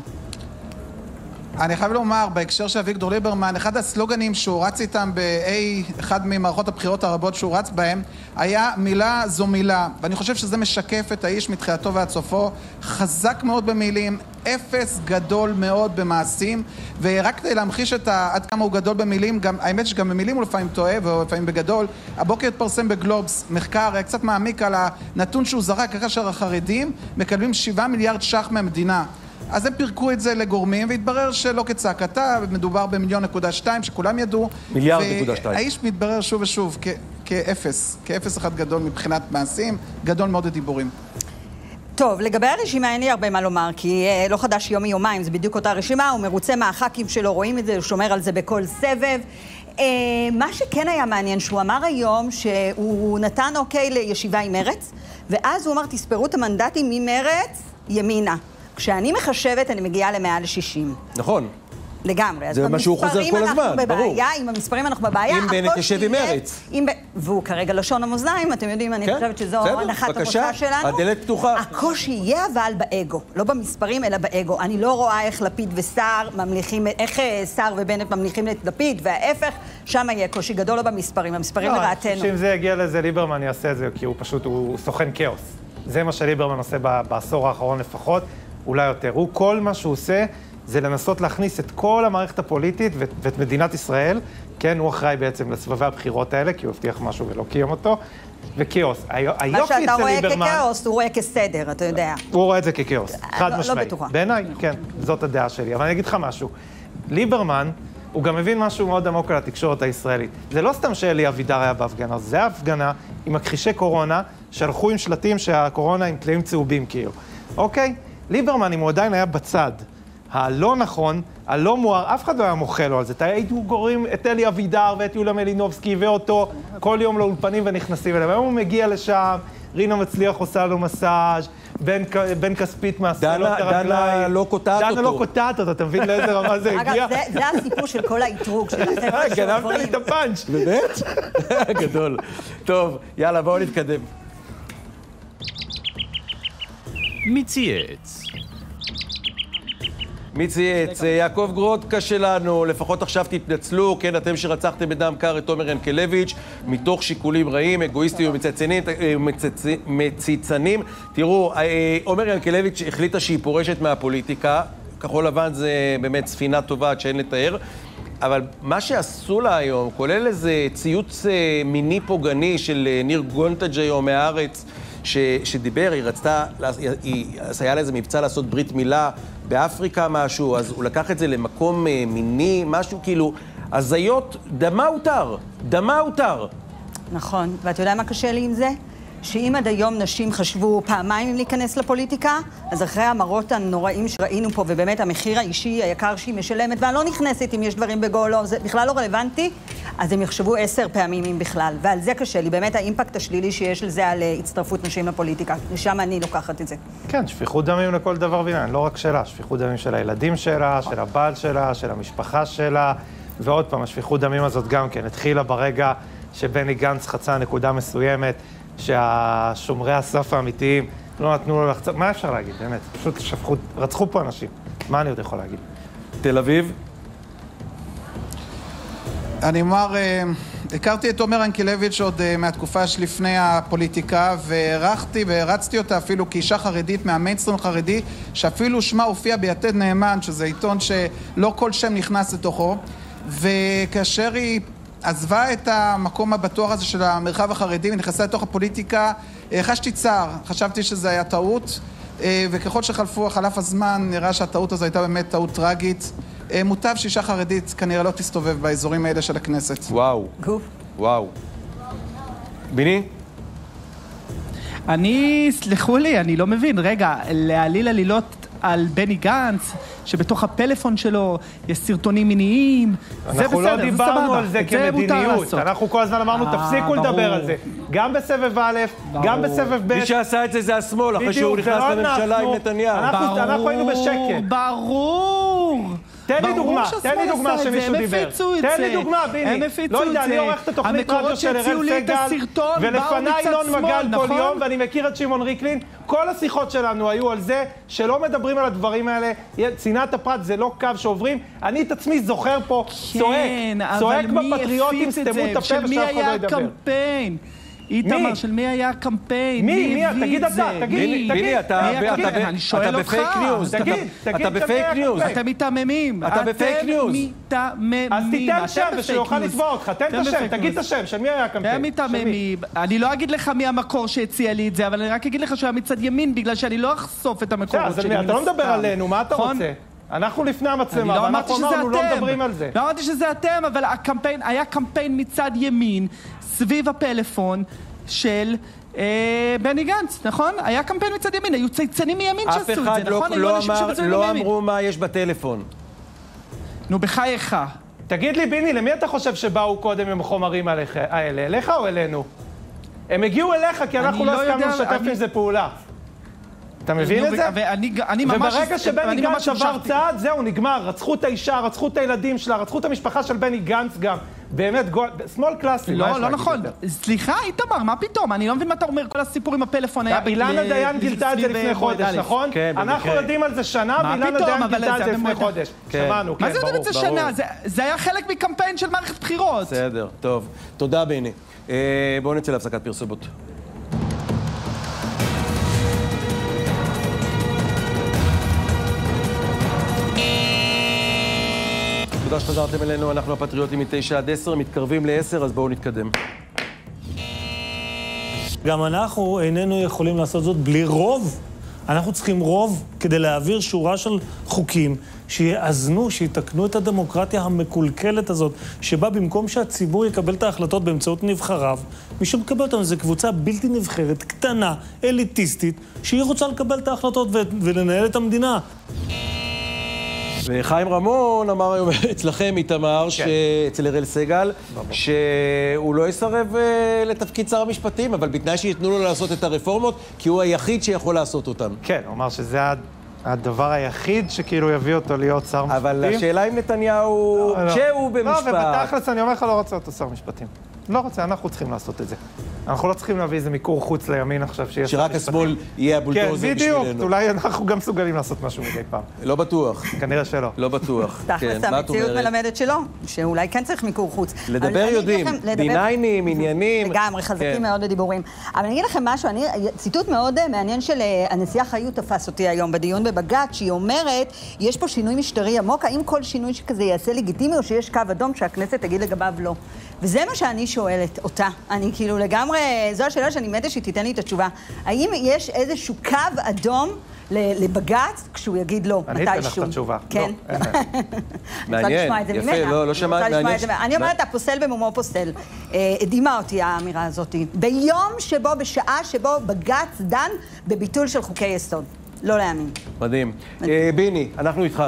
אני חייב לומר, בהקשר של אביגדור ליברמן, אחד הסלוגנים שהוא רץ איתם באחד ממערכות הבחירות הרבות שהוא רץ בהם, היה מילה זו מילה. ואני חושב שזה משקף את האיש מתחילתו ועד סופו, חזק מאוד במילים, אפס גדול מאוד במעשים, ורק כדי להמחיש עד כמה הוא גדול במילים, האמת שגם במילים הוא לפעמים טועה ולפעמים בגדול, הבוקר התפרסם בגלובס מחקר קצת מעמיק על הנתון שהוא זרק, כאשר החרדים מקבלים 7 מיליארד ש"ח מהמדינה. אז הם פירקו את זה לגורמים, והתברר שלא כצעקתה, מדובר ב1.2 מיליון שכולם ידעו. 1.2 מיליארד. והאיש מתברר שוב ושוב כאפס אחד גדול מבחינת מעשים, גדול מאוד לדיבורים. טוב, לגבי הרשימה אין לי הרבה מה לומר, כי לא חדש יום מיומיים, זה בדיוק אותה רשימה, הוא מרוצה מהח"כים שלו, רואים את זה, הוא שומר על זה בכל סבב. מה שכן היה מעניין, שהוא אמר היום שהוא נתן אוקיי לישיבה עם מרץ, ואז הוא אמר, תספרו את המנדטים ממרץ ימינה. כשאני מחשבת, אני מגיעה למעל 60. נכון. לגמרי. זה מה שהוא חוזר כל הזמן, ברור. עם המספרים אנחנו בבעיה. אם בנט ישב עם מרץ. והוא כרגע לשון המאזניים, אתם יודעים, אני חושבת שזו הנחת המוצא שלנו. הדלת פתוחה. הקושי יהיה אבל באגו. לא במספרים, אלא באגו. אני לא רואה איך לפיד וסער ממליכים, איך סער ובנט ממליכים את לפיד, וההפך, שם יהיה קושי גדול לא במספרים. המספרים לרעתנו. שאם זה יגיע לזה, ליברמן יעשה את זה, כי הוא פשוט, הוא סוכן כאוס. זה מה שליברמן עושה בעשור האחרון לפחות. אולי יותר. הוא כל מה שהוא עושה זה לנסות להכניס את כל המערכת הפוליטית ואת מדינת ישראל, כן, הוא אחראי בעצם לסבבי הבחירות האלה, כי הוא הבטיח משהו ולא קיים אותו, וכאוס. מה שאתה רואה ככאוס, הוא רואה כסדר, אתה יודע. הוא רואה את זה ככאוס, חד משמעית. לא בטוחה. בעיניי, כן, זאת הדעה שלי. אבל אני אגיד לך משהו. ליברמן, הוא גם מבין משהו מאוד עמוק על התקשורת הישראלית. זה לא סתם שאלי אבידר היה בהפגנה, זה ההפגנה עם מכחישי קורונה, שהלכו עם שלטים שהקורונה עם טלאים צהובים כאילו. אוקיי? ליברמן, אם הוא עדיין היה בצד, הלא נכון, הלא מואר, אף אחד לא היה מוחה לו על זה. היינו גוררים את אלי אבידר ואת יוליה מלינובסקי ואותו כל יום לאולפנים ונכנסים אליהם. היום הוא מגיע לשם, רינה מצליח עושה לו מסאז', בן כספית מהסולות הרגליים. דנה לא קוטעת אותו. דנה לא קוטעת אותו, אתה מבין לאיזה רמה זה הגיע? אגב, זה הסיפור של כל האתרוג של החבר'ה שעוברים. גנבת לי את הפאנץ'. באמת? גדול. טוב, יאללה, בואו נתקדם. מצייץ. מי צייץ? יעקב גרודקה שלנו, לפחות עכשיו תתנצלו, כן, אתם שרצחתם בדם קר את עומר ינקלביץ' מתוך שיקולים רעים, אגואיסטיים ומציצנים. תראו, עומר ינקלביץ' החליטה שהיא פורשת מהפוליטיקה, כחול לבן זה באמת ספינה טובה עד שאין לתאר, אבל מה שעשו לה היום, כולל איזה ציוץ מיני פוגעני של ניר גונטג' היום מהארץ, שדיבר, היא רצתה, היה לה איזה מבצע לעשות ברית מילה באפריקה משהו, אז הוא לקח את זה למקום מיני, משהו כאילו, הזיות, דמה הותר. נכון, ואתה יודע מה קשה לי עם זה? שאם עד היום נשים חשבו פעמיים אם להיכנס לפוליטיקה, אז אחרי המראות הנוראים שראינו פה, ובאמת המחיר האישי היקר שהיא משלמת, ואני לא נכנסת אם יש דברים בגו או לא, זה בכלל לא רלוונטי, אז הם יחשבו 10 פעמים אם בכלל. ועל זה קשה לי, באמת האימפקט השלילי שיש לזה על הצטרפות נשים לפוליטיקה. לשם אני לוקחת את זה. כן, שפיכות דמים לכל דבר ועניין, לא רק שלה, שפיכות דמים של הילדים שלה, של הבעל שלה, של המשפחה שלה, ועוד פעם, השפיכות דמים הזאת גם כן התחילה ברגע שבני גנץ חצה נקודה מסוימת, שהשומרי הסף האמיתיים לא נתנו לו לחצות. מה אפשר להגיד, באמת? פשוט שפכו, רצחו פה אנשים. מה אני עוד יכול להגיד? תל אביב? אני אומר, הכרתי את עומר ינקלביץ' עוד מהתקופה שלפני הפוליטיקה, והערכתי והרצתי אותה אפילו כאישה חרדית מהמיינסטרים החרדי, שאפילו שמה הופיע ביתד נאמן, שזה עיתון שלא כל שם נכנס לתוכו, וכאשר היא עזבה את המקום הבטוח הזה של המרחב החרדי ונכנסה לתוך הפוליטיקה, חשתי צער, חשבתי שזה היה טעות, וככל שחלף הזמן נראה שהטעות הזו הייתה באמת טעות טרגית. מוטב שאישה חרדית כנראה לא תסתובב באזורים האלה של הכנסת. וואו. וואו. ביני? סלחו לי, אני לא מבין. רגע, להעליל עלילות על בני גנץ, שבתוך הפלאפון שלו יש סרטונים מיניים, זה בסדר, אנחנו לא דיברנו על זה כמדיניות, אנחנו כל הזמן אמרנו, תפסיקו לדבר על זה. גם בסבב א', גם בסבב ב'. מי שעשה את זה זה השמאל, אחרי שהוא נכנס לממשלה עם נתניהו. אנחנו היינו בשקט. ברור. תן לי דוגמה שמישהו דיבר. תן לי דוגמה, ביני. לא יודע, אני עורך את התוכנית רדיו של אראל סגל, ולפניי ינון מגל כל יום, ואני מכיר את שמעון ריקלין. כל השיחות שלנו היו על זה שלא מדברים על הדברים האלה. צנעת הפרט זה לא קו שעוברים. אני את עצמי זוכר פה, צועק בפטריוטים, סתמו את הפה ושאף אחד לא ידבר. איתמר, של מי היה הקמפיין? מי? תגיד אתה, תגיד. אני שואל אותך. אתה בפייק ניוז. אתם מתעממים. אתה בפייק ניוז. אז תיתן שם ושיוכל לתבוע אותך. תן את השם, תגיד את השם, של מי היה הקמפיין? אתם מתעממים. אני לא אגיד לך מי המקור שהציע לי את זה, אבל אני רק אגיד לך שהוא היה מצד ימין, בגלל שאני לא אחשוף את המקורות שלי. אתה לא מדבר עלינו, מה אתה רוצה? אנחנו לפני המצלמה, ואנחנו אמרנו לא מדברים על זה. לא אמרתי שזה אתם, אבל היה קמפיין מצד ימין, סביב הפלאפון של בני גנץ, נכון? היה קמפיין מצד ימין, היו צייצנים מימין שעשו את זה, נכון? אף אחד לא אמרו מה יש בטלפון. נו, בחייך. תגיד לי, ביני, למי אתה חושב שבאו קודם עם החומרים האלה? אליך או אלינו? הם הגיעו אליך כי אנחנו לא הסכמנו לשתף עם זה פעולה. אתה מבין את זה? וברגע שבני גנץ עבר צעד, זהו, נגמר. רצחו את האישה, רצחו את הילדים שלה, רצחו את המשפחה של בני גנץ גם. באמת, שמאל קלאסי. לא נכון. סליחה, איתמר, מה פתאום? אני לא מבין מה אתה אומר, כל הסיפור עם הפלאפון היה... אילנה דיין גילתה את זה לפני חודש, נכון? אנחנו יודעים על זה שנה, ואילנה דיין גילתה את זה לפני חודש. שמענו, כן, ברור. מה זה יודעים את זה שנה? זה היה חלק מקמפיין של מערכת בחירות. בסדר, טוב. תודה, ביני. בואו נצא להפסקת פרסומות. תודה שחזרתם אלינו, אנחנו הפטריוטים מ-9 עד 10, מתקרבים ל-10, אז בואו נתקדם. גם אנחנו איננו יכולים לעשות זאת בלי רוב. אנחנו צריכים רוב כדי להעביר שורה של חוקים שיאזנו, שיתקנו את הדמוקרטיה המקולקלת הזאת, שבה במקום שהציבור יקבל את ההחלטות באמצעות נבחריו, מי שמקבל אותנו זה קבוצה בלתי נבחרת, קטנה, אליטיסטית, שהיא רוצה לקבל את ההחלטות ולנהל את המדינה. וחיים רמון אמר היום אצלכם, איתמר, אצל אראל סגל, שהוא לא יסרב לתפקיד שר המשפטים, אבל בתנאי שיתנו לו לעשות את הרפורמות, כי הוא היחיד שיכול לעשות אותן. כן, הוא אמר שזה הדבר היחיד שכאילו יביא אותו להיות שר משפטים. אבל השאלה אם נתניהו, כשהוא במשפט... לא, ובתכלס אני אומר לך, לא רוצה אותו שר משפטים. לא רוצה, אנחנו צריכים לעשות את זה. אנחנו לא צריכים להביא איזה מיקור חוץ לימין עכשיו שיש... שרק השמאל יהיה הבולדוזר בשבילנו. כן, בדיוק. אולי אנחנו גם מסוגלים לעשות משהו מדי פעם. לא בטוח. כנראה שלא. לא בטוח. תכלס, המציאות מלמדת שלא, שאולי כן צריך מיקור חוץ. לדבר יודעים, דיניינים, עניינים. לגמרי, חזקים מאוד בדיבורים. אבל אני אגיד לכם משהו, ציטוט מאוד מעניין של הנשיאה חיות תפס אותי היום בדיון בבג"ץ, שהיא אומרת, יש פה שינוי משטרי עמוק, האם כל שינוי שכזה יעשה לגיטימי או שיש קו אדום שהכנסת תגיד לגביו לא? וזה מה שאני שואלת אותה. אני כאילו לגמרי, זו השאלה שאני מתה שהיא תיתן לי את התשובה. האם יש איזשהו קו אדום לבג"ץ כשהוא יגיד לא, מתישהו? אני אתן לך את התשובה. כן. מעניין, יפה, לא שמעת, מעניין. אני אומרת, הפוסל במומו פוסל. הדהימה אותי האמירה הזאת. ביום שבו, בשעה שבו בג"ץ דן בביטול של חוקי יסוד. לא להאמין. מדהים. ביני, אנחנו איתך.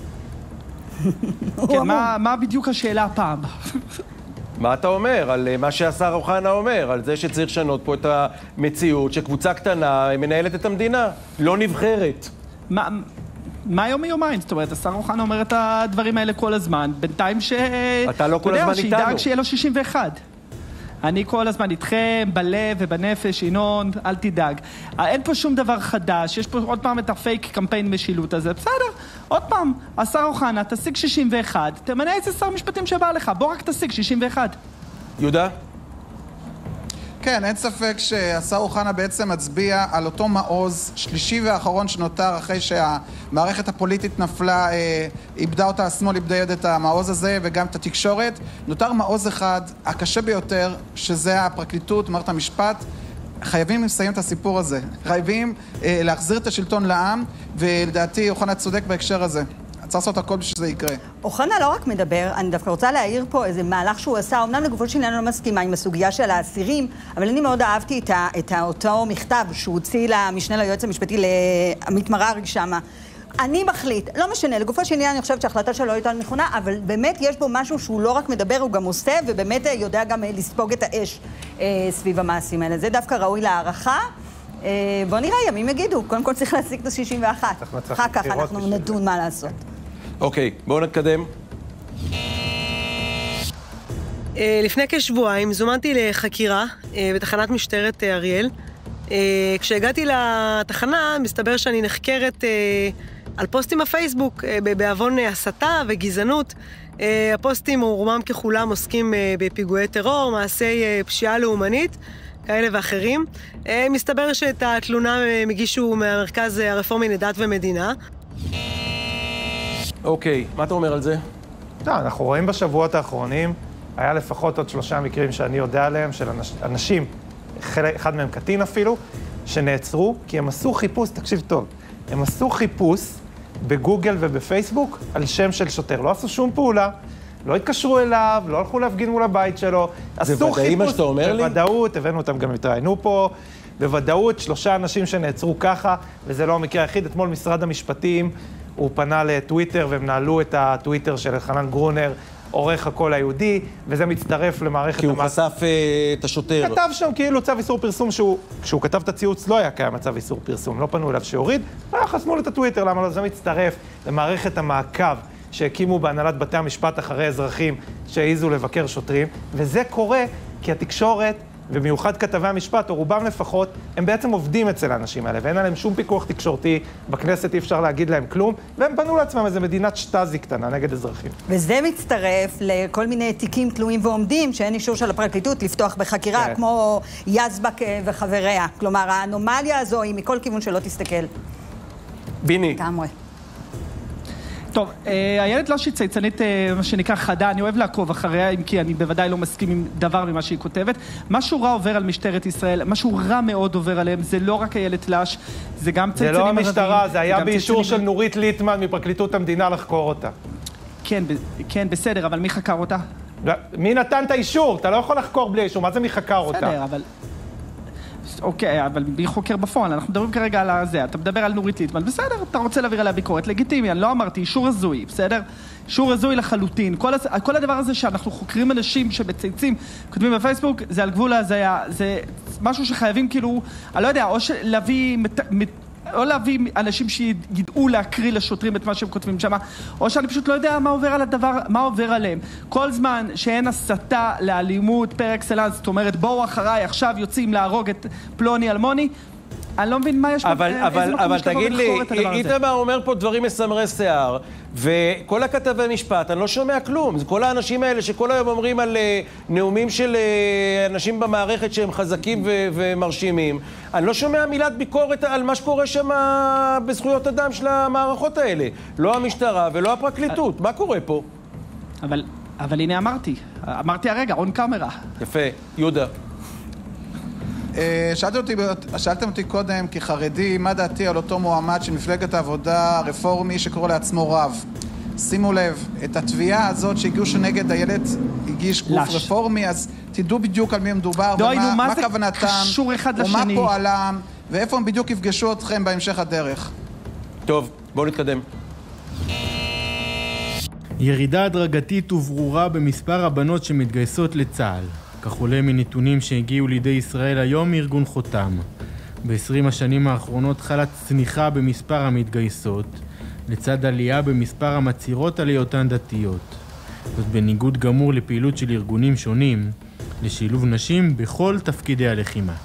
כן, מה בדיוק השאלה הפעם? מה אתה אומר על מה שהשר אוחנה אומר, על זה שצריך לשנות פה את המציאות, שקבוצה קטנה מנהלת את המדינה, לא נבחרת? מה יום מיומיים? זאת אומרת, השר אוחנה אומר את הדברים האלה כל הזמן, בינתיים אתה לא כל הזמן איתנו. שידאג שיהיה לו 61. אני כל הזמן איתכם, בלב ובנפש, ינון, אל תדאג. אין פה שום דבר חדש, יש פה עוד פעם את הפייק קמפיין משילות הזה. בסדר, עוד פעם, השר אוחנה, תשיג 61, תמנה איזה שר משפטים שבא לך, בוא רק תשיג 61. יהודה? כן, אין ספק שהשר אוחנה בעצם מצביע על אותו מעוז שלישי ואחרון שנותר אחרי שהמערכת הפוליטית נפלה, איבדה אותה, השמאל איבדה את המעוז הזה וגם את התקשורת. נותר מעוז אחד, הקשה ביותר, שזה הפרקליטות, מערכת המשפט. חייבים לסיים את הסיפור הזה. חייבים להחזיר את השלטון לעם, ולדעתי אוחנה צודק בהקשר הזה. צריך לעשות הכל בשביל שזה יקרה. אוחנה לא רק מדבר, אני דווקא רוצה להעיר פה איזה מהלך שהוא עשה, אמנם לגופו של עניין לא מסכימה עם הסוגיה של האסירים, אבל אני מאוד אהבתי את אותו מכתב שהוא הוציא למשנה ליועץ המשפטי לעמית מררי שמה. אני מחליט, לא משנה, לגופו של עניין אני חושבת שההחלטה שלו הייתה נכונה, אבל באמת יש בו משהו שהוא לא רק מדבר, הוא גם עושה, ובאמת יודע גם לספוג את האש סביב המעשים האלה. זה דווקא ראוי להערכה. בוא נראה, ימים יגידו, קודם כל צריך להשיג את ה-61. אחר כך אנחנו נדון מה לעשות. אוקיי, בואו נתקדם. לפני כשבועיים זומנתי לחקירה בתחנת משטרת אריאל. כשהגעתי לתחנה, מסתבר שאני נחקרת על פוסטים בפייסבוק בעוון הסתה וגזענות. הפוסטים רובם ככולם עוסקים בפיגועי טרור, מעשי פשיעה לאומנית, כאלה ואחרים. מסתבר שאת התלונה מגישו מהמרכז הרפורמי לדת ומדינה. אוקיי, מה אתה אומר על זה? לא, אנחנו רואים בשבועות האחרונים, היה לפחות עוד 3 מקרים שאני יודע עליהם, של אנשים, אחד מהם קטין אפילו, שנעצרו, כי הם עשו חיפוש, תקשיב טוב, הם עשו חיפוש בגוגל ובפייסבוק על שם של שוטר. לא עשו שום פעולה, לא התקשרו אליו, לא הלכו להפגין מול הבית שלו. זה ודאי מה שאתה אומר לי? בוודאות, הבאנו אותם גם התראיינו פה, בוודאות 3 אנשים שנעצרו ככה, וזה לא המקרה היחיד. אתמול משרד המשפטים, הוא פנה לטוויטר, והם נעלו את הטוויטר של חנן גרונר, עורך הקול היהודי, וזה מצטרף למערכת... כי הוא חשף את השוטר. כתב שם כאילו צו איסור פרסום, כשהוא כתב את הציוץ לא היה קיים הצו איסור פרסום, לא פנו אליו שיוריד, חסמו את הטוויטר, למה לא? זה מצטרף למערכת המעקב שהקימו בהנהלת בתי המשפט אחרי אזרחים שהעיזו לבקר שוטרים, וזה קורה כי התקשורת, ובמיוחד כתבי המשפט, או רובם לפחות, הם בעצם עובדים אצל האנשים האלה, ואין עליהם שום פיקוח תקשורתי, בכנסת אי אפשר להגיד להם כלום, והם בנו לעצמם איזו מדינת שטאזי קטנה נגד אזרחים. וזה מצטרף לכל מיני תיקים תלויים ועומדים, שאין אישור של הפרקליטות לפתוח בחקירה, כן. כמו יזבק וחבריה. כלומר, האנומליה הזו היא מכל כיוון שלא תסתכל. ביני. תאמרי. טוב, הילד לא שהיא צייצנית, מה שנקרא חדה, אני אוהב לעקוב אחריה, אם כי אני בוודאי לא מסכים עם דבר ממה שהיא כותבת. משהו רע עובר על משטרת ישראל, משהו רע מאוד עובר עליהם, זה לא רק הילד תלש, זה גם צייצנים ערבים. זה לא המשטרה, זה היה באישור של נורית ליטמן מפרקליטות המדינה לחקור אותה. כן, בסדר, אבל מי חקר אותה? מי נתן את האישור? אתה לא יכול לחקור בלי אישור, מה זה מי חקר אותה? בסדר, אבל... אוקיי, אבל מי חוקר בפועל? אנחנו מדברים כרגע על זה, אתה מדבר על נורית ליטמן, בסדר, אתה רוצה להעביר עליה ביקורת, לגיטימי, אני לא אמרתי, אישור הזוי, בסדר? אישור הזוי לחלוטין. כל הדבר הזה שאנחנו חוקרים אנשים שבצייצים, כותבים בפייסבוק, זה על גבול ההזיה, זה משהו שחייבים כאילו, אני לא יודע, או להביא או להביא אנשים שידעו להקריא לשוטרים את מה שהם כותבים שם, או שאני פשוט לא יודע מה עובר עליהם. כל זמן שאין הסתה לאלימות פר אקסלנס, זאת אומרת, בואו אחריי, עכשיו יוצאים להרוג את פלוני אלמוני, אני לא מבין מה יש אבל תגיד לי, איתמר אומר פה דברים מסמרי שיער, וכל הכתבי משפט, אני לא שומע כלום. זה כל האנשים האלה שכל היום אומרים על נאומים של אנשים במערכת שהם חזקים ומרשימים. אני לא שומע מילת ביקורת על מה שקורה שם בזכויות אדם של המערכות האלה. לא המשטרה ולא הפרקליטות. מה קורה פה? אבל הנה אמרתי הרגע, און קאמרה. יפה, יהודה. שאלתם אותי קודם כחרדי, מה דעתי על אותו מועמד של מפלגת העבודה רפורמי שקורא לעצמו רב. שימו לב, את התביעה הזאת שהגישו נגד הילד הגיש גוף רפורמי, אז תדעו בדיוק על מי מדובר ומה כוונתם ומה פועלם ואיפה הם בדיוק יפגשו אתכם בהמשך הדרך. טוב, בואו נתקדם. ירידה הדרגתית וברורה במספר הבנות שמתגייסות לצה"ל. כך עולה מנתונים שהגיעו לידי ישראל היום מארגון חותם. ב-20 השנים האחרונות חלה צניחה במספר המתגייסות, לצד עלייה במספר המצהירות על היותן דתיות. זאת בניגוד גמור לפעילות של ארגונים שונים, לשילוב נשים בכל תפקידי הלחימה.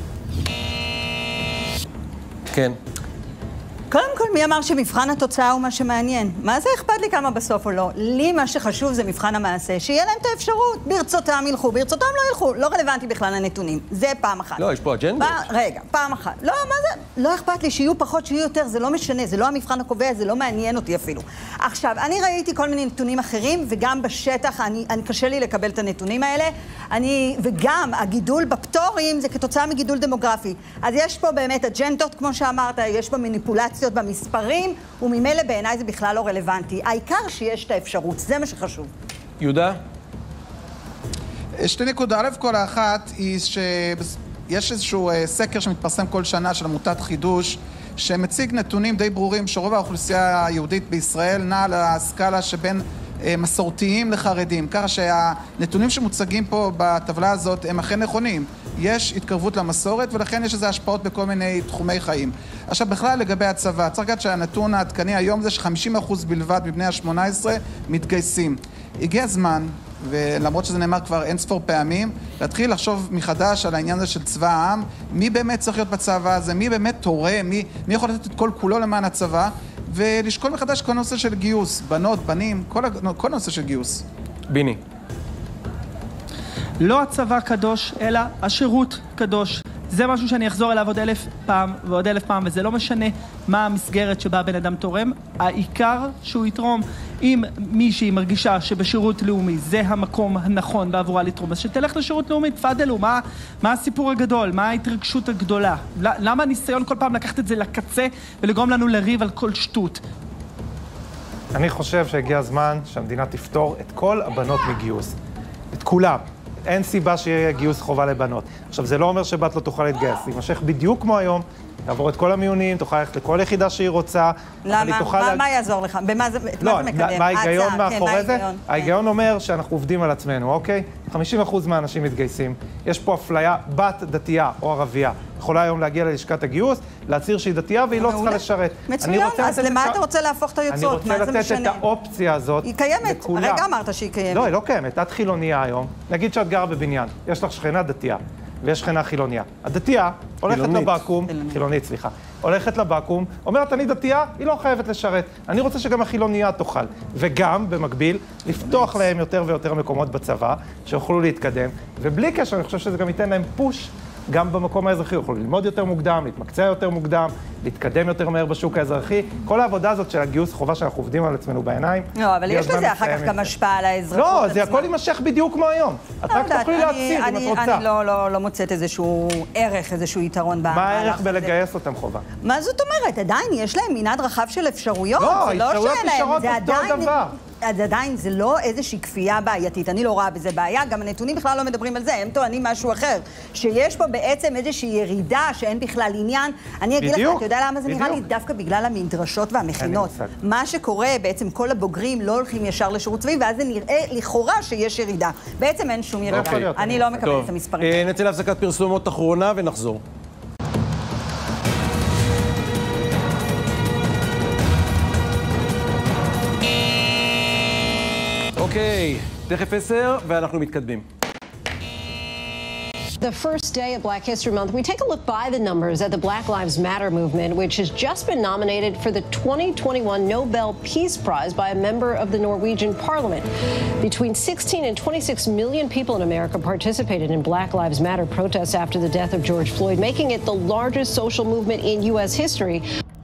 כן. קודם כל, מי אמר שמבחן התוצאה הוא מה שמעניין? מה זה אכפת לי כמה בסוף או לא? לי מה שחשוב זה מבחן המעשה, שיהיה להם את האפשרות. ברצותם ילכו, ברצותם לא ילכו. לא רלוונטי בכלל הנתונים. זה פעם אחת. לא, יש פה אג'נדות. רגע, פעם אחת. לא, מה זה? לא אכפת לי שיהיו פחות, שיהיו יותר, זה לא משנה, זה לא המבחן הקובע, זה לא מעניין אותי אפילו. עכשיו, אני ראיתי כל מיני נתונים אחרים, וגם בשטח, אני קשה לי לקבל את הנתונים האלה. וגם הגידול בפטורים זה כתוצאה מגידול דמוגרפי. אז יש פה באמת אג'נדות, כמו שאמרת, יש פה מניפולציות במספרים, וממילא בעיניי זה בכלל לא רלוונטי. העיקר שיש את האפשרות, זה מה שחשוב. יהודה? שתי נקודה. א' כל האחת היא שיש איזשהו סקר שמתפרסם כל שנה של עמותת חידוש, שמציג נתונים די ברורים שרוב האוכלוסייה היהודית בישראל נעה על הסקאלה שבין מסורתיים לחרדים, ככה שהנתונים שמוצגים פה בטבלה הזאת הם אכן נכונים. יש התקרבות למסורת ולכן יש איזה השפעות בכל מיני תחומי חיים. עכשיו בכלל לגבי הצבא, צריך לדעת שהנתון העדכני היום זה ש50% בלבד מבני ה-18 מתגייסים. הגיע הזמן, ולמרות שזה נאמר כבר אין ספור פעמים, להתחיל לחשוב מחדש על העניין הזה של צבא העם, מי באמת צריך להיות בצבא הזה, מי באמת תורם, מי יכול לתת את כל כולו למען הצבא, ולשקול מחדש כל נושא של גיוס, בנות, בנים, כל נושא של גיוס. ביני. לא הצבא קדוש, אלא השירות קדוש. זה משהו שאני אחזור אליו עוד 1000 פעם ועוד 1000 פעם, וזה לא משנה מה המסגרת שבה בן אדם תורם, העיקר שהוא יתרום. אם מישהי מרגישה שבשירות לאומי זה המקום הנכון בעבורה לתרום, אז שתלך לשירות לאומי, תפדלו, מה הסיפור הגדול, מה ההתרגשות הגדולה? למה הניסיון כל פעם לקחת את זה לקצה ולגרום לנו לריב על כל שטות? אני חושב שהגיע הזמן שהמדינה תפתור את כל הבנות מגיוס. את כולם. אין סיבה שיהיה גיוס חובה לבנות. עכשיו, זה לא אומר שבת לא תוכל להתגייס. זה יימשך בדיוק כמו היום, לעבור את כל המיונים, תוכל ללכת לכל יחידה שהיא רוצה. למה? מה יעזור לך? במה זה מקדם? מה ההיגיון מאחורי זה? ההיגיון אומר שאנחנו עובדים על עצמנו, אוקיי? 50% מהאנשים מתגייסים. יש פה אפליה, בת דתייה או ערבייה. יכולה היום להגיע ללשכת הגיוס, להצהיר שהיא דתייה והיא לא צריכה לשרת. מצוין, אז למה אתה רוצה להפוך את היוצרות? אני רוצה לתת את האופציה הזאת לכולם. היא קיימת, הרגע אמרת שהיא קיימת. לא, היא לא קיימת. את חילוניה היום. נגיד שאת גרה בבניין, יש לך שכנה דתייה, ויש שכנה חילוניה. הדתייה הולכת לבקו"ם, חילונית, סליחה. הולכת לבקו"ם, אומרת אני דתייה, היא לא חייבת לשרת. אני רוצה שגם החילוניה תוכל. וגם, במקביל, לפתוח להם יותר ויותר מקומות בצבא, שיוכלו להתקדם. ובלי קשר, אני חושב שזה גם ייתן להם פוש גם במקום האזרחי. יוכלו ללמוד יותר מוקדם, להתמקצע יותר מוקדם, להתקדם יותר מהר בשוק האזרחי. כל העבודה הזאת של הגיוס חובה שאנחנו עובדים על עצמנו בעיניים. לא, אבל יש לזה אחר כך גם השפעה על האזרחות. לא, זה הכל יימשך בדיוק כמו היום. את רק תוכלי להצהיר אם את רוצה. אני לא מוצאת איזשהו ערך, איזשהו יתרון במהלך הזה. מה הערך בלגייס אותם חובה? מה זאת אומרת? עדיין יש להם מנעד רחב של אפשרויות. לא, אפשרויות נשארות אותו דבר. אז עדיין זה לא איזושהי כפייה בעייתית, אני לא רואה בזה בעיה, גם הנתונים בכלל לא מדברים על זה, הם טוענים משהו אחר, שיש פה בעצם איזושהי ירידה שאין בכלל עניין. אני אגיד לך, אתה יודע למה זה נראה לי? דווקא בגלל המדרשות והמכינות. מה שקורה, בעצם כל הבוגרים לא הולכים ישר לשירות צבאי, ואז זה נראה לכאורה שיש ירידה. בעצם אין שום ירידה. אני לא מקבלת את המספרים. נצא להפסקת פרסומות אחרונה ונחזור. אוקיי, תכף 10 ואנחנו מתקדמים. The first day of Black History Month, we take a look by the numbers at the Black Lives Matter movement, which has just been nominated for the 2021 Nobel Peace Prize by a member of the Norwegian Parliament. Between 16 and 26 million people in America participated in Black Lives Matter protests after the death of George Floyd, making it the largest social movement in U.S. history.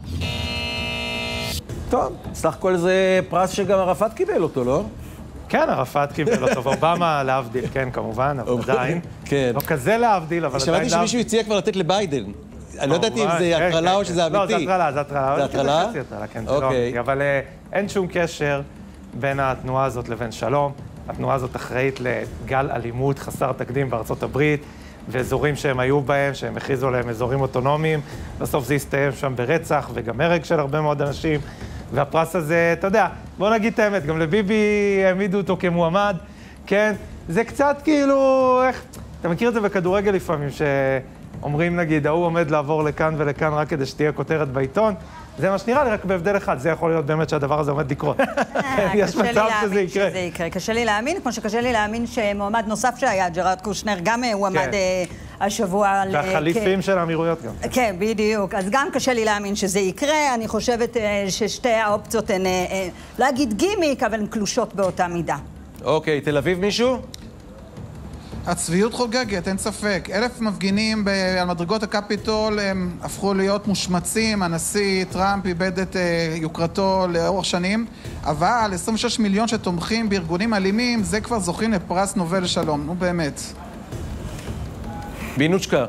טוב, סך הכל זה פרס שגם ערפאת קיבל אותו, לא? כן, ערפאת קיבל אותו, ואובמה להבדיל, כן, כמובן, אבל עדיין. כן. לא כזה להבדיל, אבל עדיין... שמעתי שמישהו הציע כבר לתת לביידן. אני לא ידעתי אם זה הטרלה או שזה אמיתי. לא, זה הטרלה, זה הטרלה. זה הטרלה? זה הטרלה, כן, זה לא אמיתי. אבל אין שום קשר בין התנועה הזאת לבין שלום. התנועה הזאת אחראית לגל אלימות חסר תקדים בארצות הברית, ואזורים שהם היו בהם, שהם הכריזו עליהם אזורים אוטונומיים. בסוף זה הסתיים שם ברצח וגם הרג של הרבה מאוד אנשים. והפרס הזה, אתה יודע, בוא נגיד את האמת, גם לביבי העמידו אותו כמועמד, כן? זה קצת כאילו, איך... אתה מכיר את זה בכדורגל לפעמים, שאומרים נגיד, ההוא עומד לעבור לכאן ולכאן רק כדי שתהיה כותרת בעיתון, זה מה שנראה לי, רק בהבדל אחד, זה יכול להיות באמת שהדבר הזה עומד לקרות. יש מצב שזה יקרה. קשה לי להאמין, כמו שקשה לי להאמין שמועמד נוסף שהיה, ג'רארד קושנר, גם הוא עמד השבוע... והחליפים של האמירויות גם. כן, בדיוק. אז גם קשה לי להאמין שזה יקרה. אני חושבת ששתי האופציות הן, לא אגיד גימיק, אבל הן קלושות באותה מידה. אוקיי, תל אביב מישהו? הצביעות חוגגת, אין ספק. 1,000 מפגינים על מדרגות הקפיטול הם הפכו להיות מושמצים, הנשיא טראמפ איבד את יוקרתו לאורך שנים, אבל 26 מיליון שתומכים בארגונים אלימים, זה כבר זוכים לפרס נובל לשלום, נו באמת. בינוצ'קה.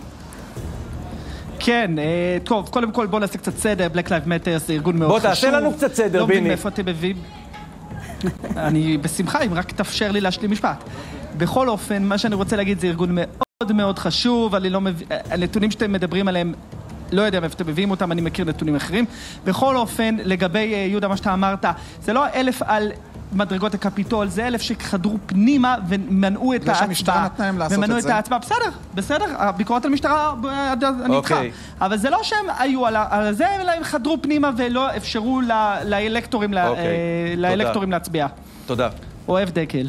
כן, טוב, קודם כל בוא נעשה קצת סדר, Black Lives Matter זה ארגון מאוד חשוב. בוא תעשה לנו קצת סדר, ביני. לא מבין מאיפה אתם מביאים. אני בשמחה, אם רק תאפשר לי להשלים משפט. בכל אופן, מה שאני רוצה להגיד זה ארגון מאוד מאוד חשוב, אני לא מבין, הנתונים שאתם מדברים עליהם, לא יודע מאיפה אתם מביאים אותם, אני מכיר נתונים אחרים. בכל אופן, לגבי יהודה, מה שאתה אמרת, זה לא 1,000 על מדרגות הקפיטול, זה 1,000 שחדרו פנימה ומנעו את ההצבעה. ומנעו את ההצבעה, בסדר, הביקורת על משטרה, אני איתך. אבל זה לא שהם היו על זה, אלא הם חדרו פנימה ולא אפשרו לאלקטורים להצביע. תודה. אוהב דקל.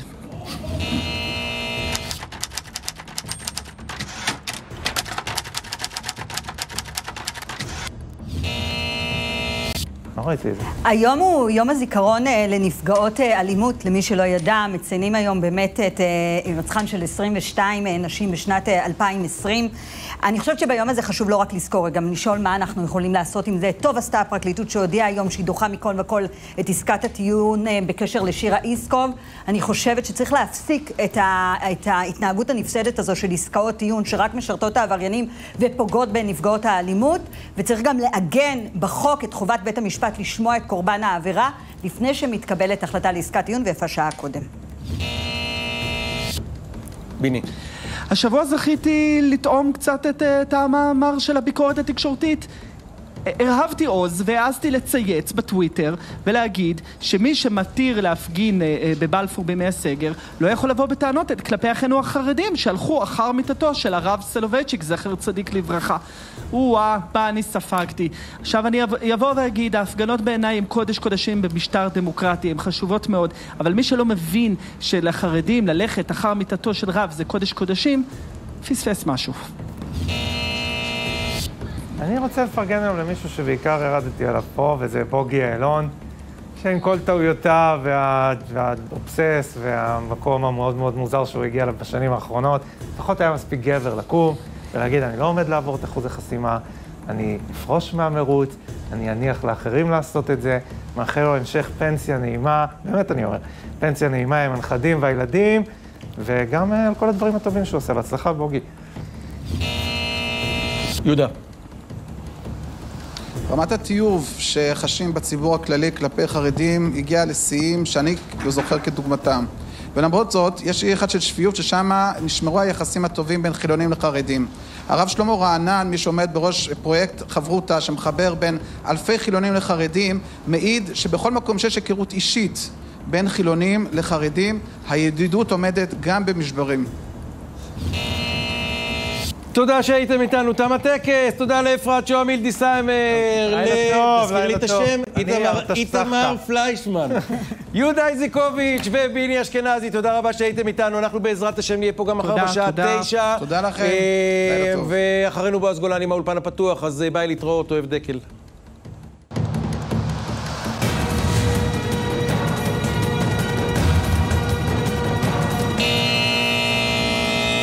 היום הוא יום הזיכרון לנפגעות אלימות, למי שלא ידע, מציינים היום באמת את הירצחן של 22 נשים בשנת 2020. אני חושבת שביום הזה חשוב לא רק לזכור, גם לשאול מה אנחנו יכולים לעשות עם זה. טוב עשתה הפרקליטות שהודיעה היום שהיא דוחה מכל וכל את עסקת הטיעון בקשר לשירה איסקוב. אני חושבת שצריך להפסיק את ההתנהגות הנפסדת הזו של עסקאות טיעון שרק משרתות העבריינים ופוגעות בנפגעות האלימות, וצריך גם לעגן בחוק את חובת בית המשפט לשמוע את קורבן העבירה לפני שמתקבלת החלטה לעסקת טיעון, ויפה שעה קודם. ביני. השבוע זכיתי לטעום קצת את המאמר של הביקורת התקשורתית. הרהבתי עוז והעזתי לצייץ בטוויטר ולהגיד שמי שמתיר להפגין בבלפור בימי הסגר לא יכול לבוא בטענות כלפי אחינו החרדים שהלכו אחר מיטתו של הרב סולובייצ'יק, זכר צדיק לברכה. מה אני ספגתי. עכשיו אני אבוא ואגיד, ההפגנות בעיניי הם קודש קודשים במשטר דמוקרטי, הן חשובות מאוד, אבל מי שלא מבין שלחרדים ללכת אחר מיטתו של רב זה קודש קודשים, פספס משהו. אני רוצה לפרגן היום למישהו שבעיקר הרדתי עליו פה, וזה בוגי יעלון, שעם כל טעויותיו והאובסס והמקום המאוד מאוד מוזר שהוא הגיע אליו בשנים האחרונות, לפחות היה מספיק גבר לקום ולהגיד, אני לא עומד לעבור את אחוז החסימה, אני אפרוש מהמרוץ, אני אניח לאחרים לעשות את זה, מאחר לו המשך פנסיה נעימה, באמת אני אומר, פנסיה נעימה עם הנכדים והילדים, וגם על כל הדברים הטובים שהוא עושה. בהצלחה, בוגי. יהודה. רמת הטיוב שחשים בציבור הכללי כלפי חרדים הגיעה לשיאים שאני לא זוכר כדוגמתם. ולמרות זאת, יש אי אחד של שפיות ששם נשמרו היחסים הטובים בין חילונים לחרדים. הרב שלמה רענן, מי שעומד בראש פרויקט חברותה שמחבר בין אלפי חילונים לחרדים, מעיד שבכל מקום שיש היכרות אישית בין חילונים לחרדים, הידידות עומדת גם במשברים. תודה שהייתם איתנו, תם הטקס, תודה לאפרת שוהם מילדיסיימר, תזכיר לי את השם, איתמר פליישמן, יהודה איזיקוביץ' וביני אשכנזי, תודה רבה שהייתם איתנו, אנחנו בעזרת השם נהיה פה גם מחר בשעה 9. תודה לכם. ואחרינו בועז גולני מהאולפן הפתוח, אז ביי להתראות, אוהב דקל.